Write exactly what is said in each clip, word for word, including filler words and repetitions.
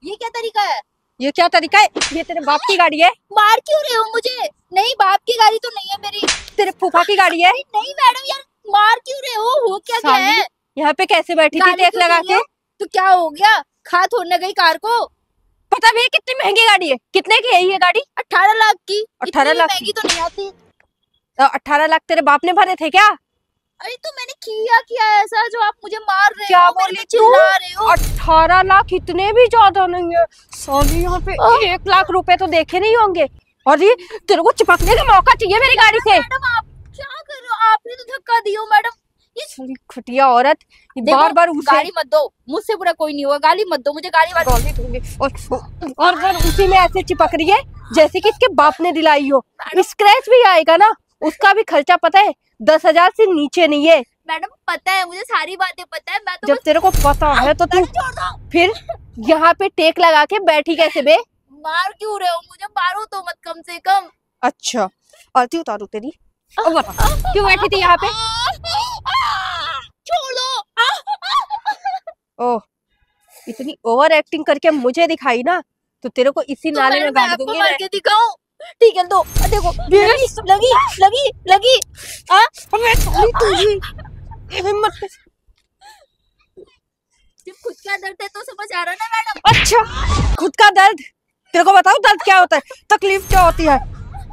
ये क्या तरीका है? ये क्या तरीका है? ये तेरे बाप की गाड़ी है। मार क्यों रहे हो मुझे? नहीं, बाप की गाड़ी तो नहीं है मेरी। तेरे फूफा की गाड़ी है। नहीं मैडम यार, मार क्यों रहे हो? हो क्या क्या है? यहाँ पे कैसे बैठी थी टेक लगा के? तो क्या हो गया? खा थोड़ने गई कार को? पता भी है कितनी महंगी गाड़ी है? कितने की है ये गाड़ी? अठारह लाख की। अठारह लाख महंगी तो नहीं आती। तो अठारह लाख तेरे बाप ने भरे थे क्या? अरे तो मैंने किया क्या ऐसा जो आप मुझे मार रहे क्या हो? बोली चिल्ला रहे हो? अठारह लाख इतने भी ज्यादा नहीं है साली। यहाँ पे एक लाख रुपए तो देखे नहीं होंगे। और ये तेरे को चिपकने का मौका चाहिए मेरी गाड़ी से। मैडम आप क्या कर रहे हो? आपने तो धक्का दिया मैडम। ये खटिया औरत बार बार उसे गाली मत दो। मुझसे बुरा कोई नहीं होगा। गाली मत दो मुझे। गाली मत दूंगी। और और बार उसी में ऐसे चिपक रही है जैसे कि इसके बाप ने दिलाई हो। स्क्रैच भी आएगा ना, उसका भी खर्चा पता है दस हजार से नीचे नहीं है। मैडम पता है मुझे, सारी बातें पता है। मैं तो जब तेरे को पता है तो तू फिर यहाँ पे टेक लगा के बैठी कैसे बे? मार क्यों रहे हो मुझे? मारो तो मत कम से कम। अच्छा आरती उतारू तेरी। अब बता क्यों बैठी थी यहाँ पे? छोड़ो। ओह, इतनी ओवर एक्टिंग करके मुझे दिखाई ना तो तेरे को इसी तो नाले में गाड़ दूंगी। मार के दिखाऊं? ठीक है तो देखो। लगी लगी लगी हाँ हिम्मत। जब खुद का दर्द है तो समझ आ रहा ना मैडम। अच्छा खुद का दर्द? तेरे को बताओ दर्द क्या होता है, तकलीफ क्या होती है?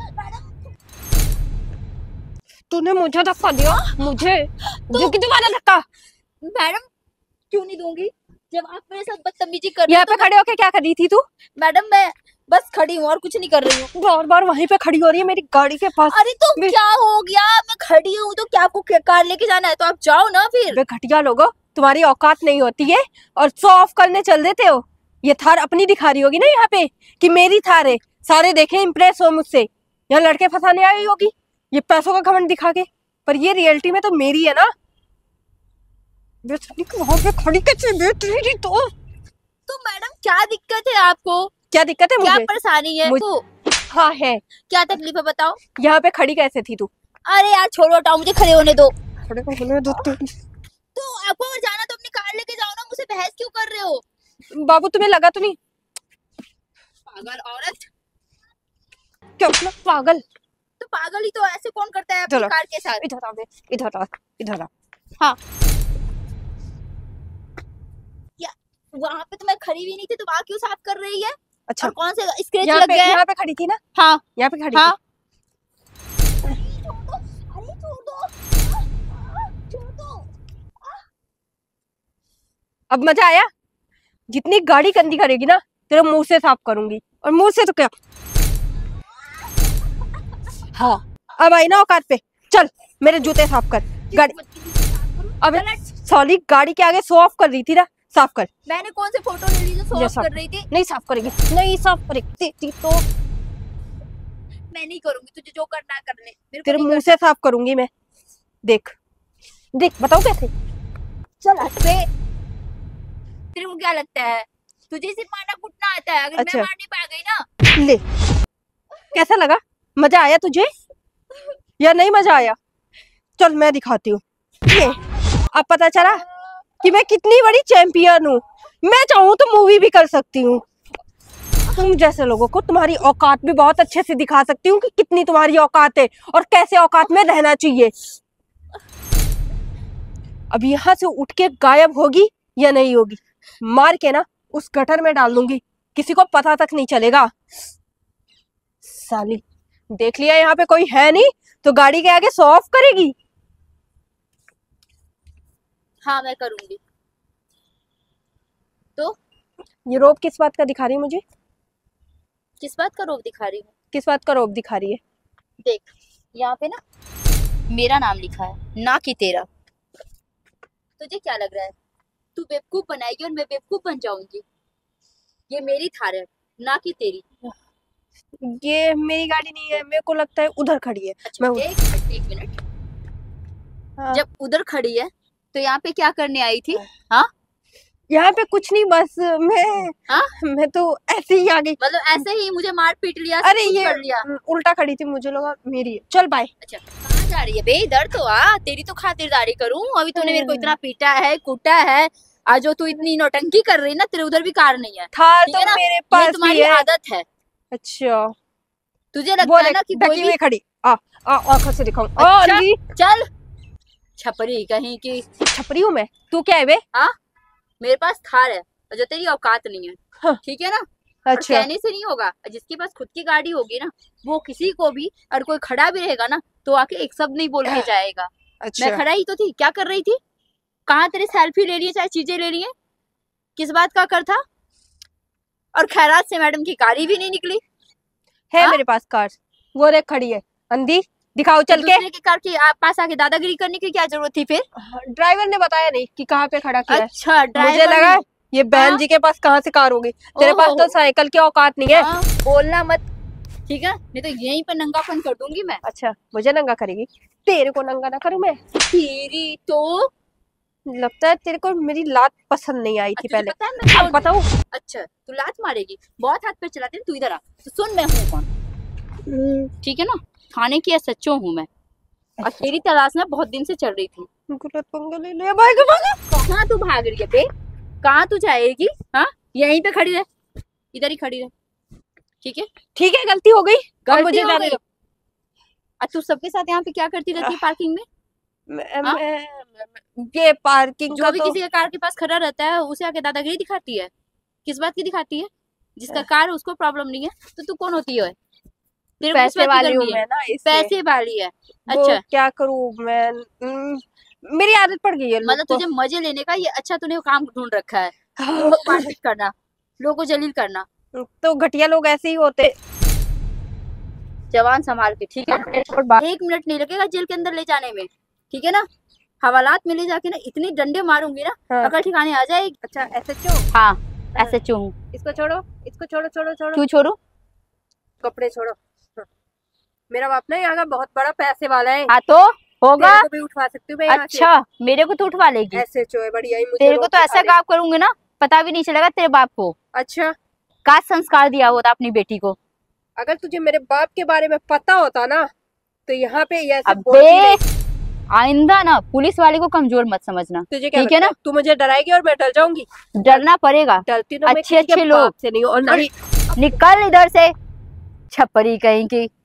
तूने मुझे धक्का दिया। मुझे तो कि तुम्हारा धक्का? मैडम क्यों नहीं दूंगी जब आप मेरे साथ बदतमीजी कर रहे हो? यहाँ पे खड़े होके क्या कर रही थी तू? मैडम मैं बस खड़ी हूँ और कुछ नहीं कर रही हूँ। बार बार वहीं पे खड़ी हो रही है मेरी गाड़ी के पास। अरे तो क्या हो गया? मैं खड़ी हूँ तो क्या आपको कार लेके जाना है तो आप जाओ ना फिर। घटिया लोगो, तुम्हारी औकात नहीं होती है और शो ऑफ करने चल देते हो। ये थार अपनी दिखा रही होगी ना यहाँ पे कि मेरी थार है, सारे देखे इम्प्रेस हो मुझसे। यहाँ लड़के फंसाने आई होगी ये पैसों का घमंड दिखा के, पर ये रियलिटी में तो मेरी है ना। वहाँ पे खड़ी कैसे बैठ रही थी तो? तो मैडम क्या दिक्कत है आपको? क्या दिक्कत है मुझे? क्या परेशानी है? मुझे... तो हाँ है। क्या तकलीफ है बताओ? यहाँ पे खड़ी कैसे थी तू? अरे यार छोड़ो हटाओ, मुझे खड़े होने दो। खड़े होने दो तो आपको अगर जाना तो अपनी कार लेके जाओ ना, मुझसे बहस क्यों कर रहे हो? बाबू तुम्हें लगा तो नहीं? पागल औरत। क्या मतलब पागल? तो पागल ही तो ऐसे कौन करता है अपनी कार के साथ? इधर आ, इधर आ, इधर आ। हाँ वहाँ पे तो मैं खड़ी भी नहीं थी, तो वहाँ क्यों साफ कर रही है? अच्छा और कौन से स्क्रैच लग गए? यहाँ पे खड़ी थी ना? हाँ यहाँ पे खड़ी हाँ। थी। अरे छोड़ दो, छोड़ दो। अब मजा आया? जितनी गाड़ी गंदी करेगी ना तेरे मुंह से साफ करूंगी। और मुंह से तो क्या, हाँ अब आई ना औकात पे। चल मेरे जूते साफ कर। गाड़ी अब सॉली गाड़ी के आगे शो ऑफ कर रही थी ना, साफ कर। मैंने कौन से फोटो ले ली जो शो ऑफ कर रही थी? नहीं साफ करेगी, नहीं साफ करेगी तो मैं नहीं करूंगी। तुझे जो करना है कर ले। तेरे मुंह से साफ करूंगी मैं। देख देख बताओ कैसे। चल हट बे। तेरे को क्या लगता है तुझे सिर्फ मारना कूटना आता है? अगर अच्छा। मैं मारने पा गई ना। ले कैसा लगा? मजा आया तुझे या नहीं मजा आया? चल मैं दिखाती हूँ। ये अब पता चला कि मैं कितनी बड़ी चैंपियन हूँ। मैं चाहूँ तो मूवी भी कर सकती हूँ। तुम जैसे लोगों को तुम्हारी औकात भी बहुत अच्छे से दिखा सकती हूँ कि कितनी तुम्हारी औकात है और कैसे औकात में रहना चाहिए। अब यहाँ से उठ के गायब होगी या नहीं होगी? मार के ना उस गटर में डाल दूंगी, किसी को पता तक नहीं चलेगा। साली देख लिया यहाँ पे कोई है नहीं तो गाड़ी के आगे शो ऑफ करेगी। हाँ मैं करूंगी। तो ये रोब किस बात का दिखा रही है मुझे? किस बात का रोब दिखा रही हूँ? किस बात का रोब दिखा रही है? देख यहाँ पे ना मेरा नाम लिखा है, ना कि तेरा। तुझे क्या लग रहा है तू बेवकूफ बनाएगी और मैं बेवकूफ बन जाऊंगी? ये मेरी थार है ना कि तेरी। ये मेरी गाड़ी नहीं है, मेरे को लगता है उधर खड़ी है। अच्छा, मैं एक मिनट एक मिनट हाँ। जब उधर खड़ी है तो यहाँ पे क्या करने आई थी? हाँ यहाँ पे कुछ नहीं, बस मैं हाँ मैं तो ऐसे ही आ गई। मतलब ऐसे ही मुझे मार पीट लिया? अरे ये कर लिया। उल्टा खड़ी थी, मुझे लगा मेरी है। चल बाय। अच्छा कहाँ जा रही है बे? इधर तो आ, तेरी तो खातिरदारी करूं। अभी तूने मेरे को इतना पीटा है कूटा है, आज जो तू इतनी नौटंकी कर रही है ना, तेरे उधर भी कार नहीं है। थार ठीक तो है ना? मेरे ये पास भी तुम्हारी है। आदत है। अच्छा तुझे लगता वो है देख ना कि कोई ढकी भी हुई खड़ी आ आ आंखों से दिखाऊं। ओ अच्छा अंधी चल छपरी कहीं की। छपरी हूँ मैं, तू क्या है बे? हाँ मेरे पास थार है और जो तेरी औकात नहीं है। हाँ। ठीक है ना? और अच्छा कहने से नहीं होगा, जिसके पास खुद की गाड़ी होगी ना, वो किसी को भी और कोई खड़ा भी रहेगा ना तो आके एक शब्द नहीं बोल के जाएगा। मैं अच्छा खड़ा ही तो थी, क्या कर रही थी? कहाँ तेरी सेल्फी ले रही है, चाहे चीजें ले रही है, किस बात का कर था? और खैरात से मैडम की कारी भी नहीं निकली। है हाँ? मेरे पास कार, वो देख खड़ी है। अंधी दिखाओ तो चल के। दूसरे की कार के आप पास आके दादागिरी करने की क्या जरूरत थी फिर? ड्राइवर ने बताया नहीं कि कहाँ पे खड़ा किया है। अच्छा मुझे ड्राइवर लगा ने- ये बहन हाँ? जी के पास कहाँ से कार होगी, तेरे पास तो ओहो। साइकिल की औकात नहीं है। हाँ, बोलना मत, ठीक है? नहीं तो यहीं पर नंगापन कर दूंगी मैं। अच्छा मुझे नंगा करेगी, तेरे को नंगा ना करूं मैं? तेरी तो लगता है तेरे को मेरी लात पसंद नहीं आई थी तुझे पहले। पता है मैं अब कौन हूँ? बताऊं? अच्छा तू लात मारेगी, बहुत हाथ पे चलाती है, तू इधर आ। तो सुन मैं हूँ कौन, ठीक है ना? थाने की एस एच ओ हूँ मैं, और तेरी तलाश में बहुत दिन से चल रही थी। गलत पंगा ले लिया भाई के भागा। कहाँ तू भाग रही है बे? कहाँ तू जाएगी? हाँ यहीं पे खड़ी रह, इधर ही खड़ी रह, ठीक है? ठीक है गलती हो गई, अब गलती मुझे हो जाने गई। दो। और तू सबके साथ यहाँ पे क्या करती रहती है पार्किंग में? मैं, हाँ? मैं, मैं, ये पार्किंग जो का भी तो किसी के कार के पास खड़ा रहता है उसे आके दादागिरी दिखाती है। किस बात की दिखाती है? जिसका कार है उसको प्रॉब्लम नहीं है, तो तू कौन होती है? तेरे को किस पैसे बात की वाली हूँ गर्मी है? मैं ना, इसलिए। पैसे वाली है। वो अच्छा क्या करूँ मैं, हम्म, मेरी आदत पड़ गई है लोग मतलब को। तुझे मजे लेने का ये अच्छा तूने काम ढूंढ रखा है, लोगों को मारपीट करना, लोगों को जलील करना। तो घटिया लोग ऐसे ही होते। जवान संभाल के, ठीक है? एक मिनट नहीं लगेगा जेल के अंदर ले जाने में, ठीक है ना? हवालात में ले जाके ना इतनी डंडे मारूंगी ना, हाँ। अकल ठिकाने आ जाएगी। अच्छा ऐसे क्यों? हाँ ऐसे चू हूँ। इसको छोड़ो, इसको छोड़ो छोड़ो छोड़ो। क्यों छोड़ू? कपड़े छोड़ो। हाँ। मेरा बाप ना यहाँ का बहुत बड़ा पैसे वाला है। हाँ तो होगा। तेरे को भी उठवा सकती हूँ मैं यहाँ से। अच्छा मेरे को तो उठवा लेगी? ऐसे चो है बढ़िया ही, मुझे तेरे को रोक तो के ऐसा खा ले। काम करूंगी ना पता भी नहीं चलेगा तेरे बाप को। अच्छा का संस्कार दिया होता अपनी बेटी को। अगर तुझे मेरे बाप के बारे में पता होता ना तो यहाँ पे ये ऐसे अबे बोलती नहीं। आइंदा ना पुलिस वाले को कमजोर मत समझना, तुझे क्या ठीक है लगता ना? तू मुझे डराएगी और मैं डर जाऊंगी? डरना पड़ेगा। डरती तो मैं अच्छे किसी के अच्छे लोग बाप से नहीं हूँ और नहीं। निकल इधर से छपरी कहीं की।